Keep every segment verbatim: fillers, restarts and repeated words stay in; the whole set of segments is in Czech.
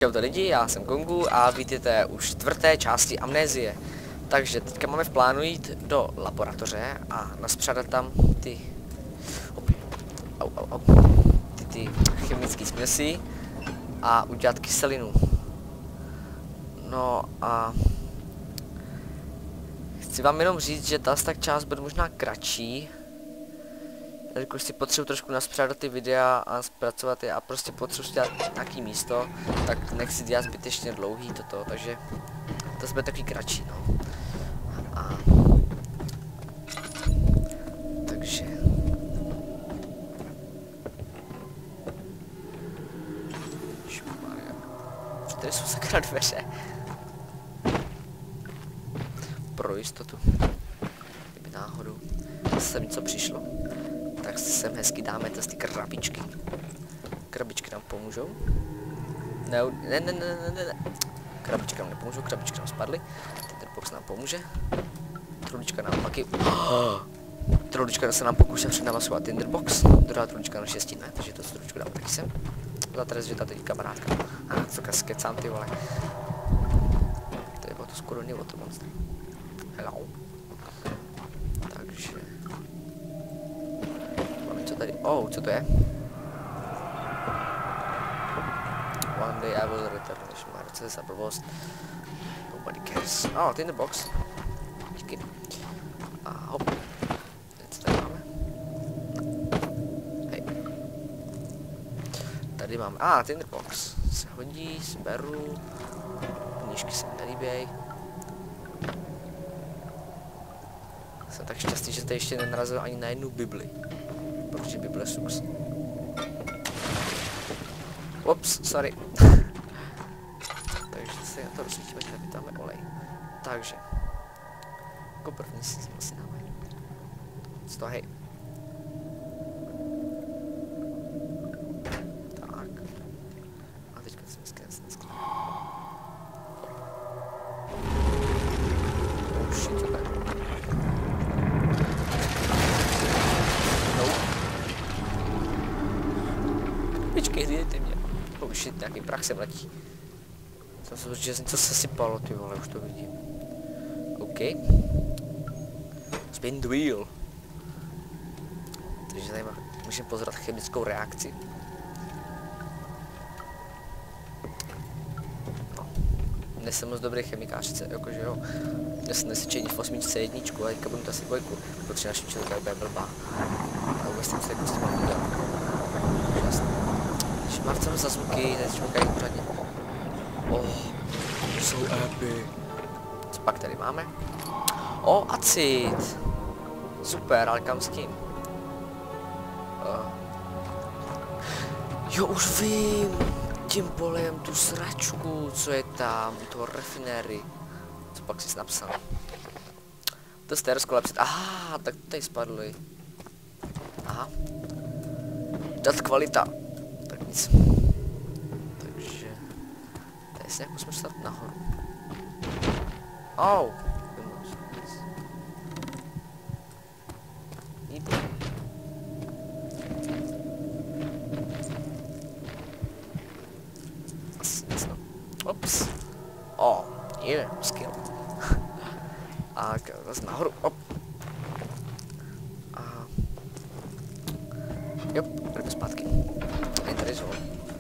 Čau lidi, já jsem Kongu a vítejte u čtvrté části Amnézie. Takže teďka máme v plánu jít do laboratoře a naspřádat tam ty, au, au, au, ty, ty chemické směsi a udělat kyselinu. No a chci vám jenom říct, že ta tak část bude možná kratší. Jelikož si potřebuji trošku naspřádat ty videa a zpracovat je a prostě potřebuji dělat nějaký místo, tak nechci dělat zbytečně dlouhý toto, takže to bude takový kratší, no. A... Takže... Tady jsou sakra dveře. Pro jistotu. Kdyby náhodou sem něco přišlo. Tak sem hezky dáme ty krabičky. Krabičky nám pomůžou. Ne, ne, ne, ne, ne, ne. Krabičky nám nepomůžou, krabičky nám spadly. Ten box nám pomůže. Trulička nám taky... Oh. Trulička se nám pokouší přenavazovat Tinderbox. Druhá trulička na šesti ne, takže to truličku dáme taky sem. Za tady zvětá teď kamarádka. A co skecám ty vole. To je bylo to skoro nebo to monster. Hello. Takže... Co tady? Oh, co to je? One day I will return to my roce za blbost. Nobody cares. Oh, Tinderbox. Díky. A hop. Co tady máme? Hej. Tady máme. Ah, Tinderbox. Se hodí, sberu. Knížky se mi nelíběj. Jsem tak šťastný, že tady ještě nenarazil ani na jednu Bibli. Protože Bible sucks. Ups, sorry. Takže se na to rozsvítíme, tady dáme olej. Takže. Jako první si asi dáme. Co to, hej. Tak. A teďka jsme skvět, dneska. Oh shit, co to je? Počkej, dejte mě. Oh shit, nějaký prach sem letí. Jsem se že něco se sypalo, ty vole, už to vidím. OK. Spin the wheel. Takže tady můžeme pozorovat chemickou reakci. No. Dnes jsem moc dobrý chemikář, jakože jo. Dnes jsem nesečení v osmičce jedničku a teďka budu to asi dvojku, protože naše člověka je blbá. A vůbec jsem se jako s tím mám udělat. Marcem za zvuky, teď čmikají pořádně. Oh, jsou epic. Co pak tady máme? O, oh, acid. Super, ale kam s tím? Uh. Jo, už vím. Tím polejem tu sračku, co je tam, to refinery. Co pak jsi napsal? To stairs lepšit. Aha, tak tady spadly. Aha. Dat kvalita. Takže tady se jako musíme dostat nahoru. Oh! Výborně. Asi nic no. Ops. Oh, yeah, skill. A zase nahoru, op. A... Jo, jdeme zpátky. Je tady zón.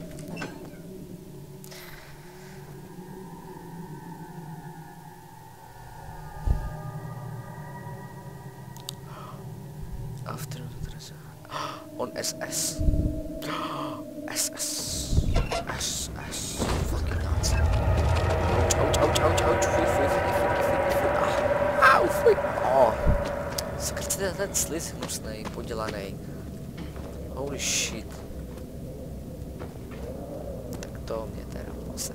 Afternoon treasure. On S S. S S. S S. Fucking nuts. Ouch, ouch, ouch, ouch, ouch. Fuj, fuj, fuj, fuj, fuj, fuj. Ah, au, fuj. Oh. Skrce ten sliz hnusnej, podělanej. Holy shit. Tak to mě teda se.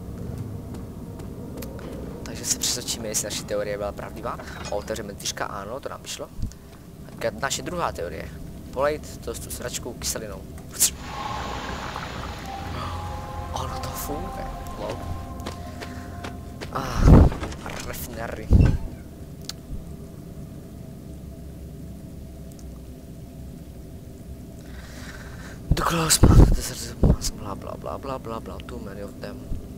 Takže se přesvědčíme, jestli naše teorie byla pravdivá. Otevřeme tyška, ano, to nám vyšlo. Naše druhá teorie. Polejt to s tu sračkou kyselinou. Ono to funguje. Lol. Ah, refinery. The glass man, the blah blah blah blah blah blah, too many of them.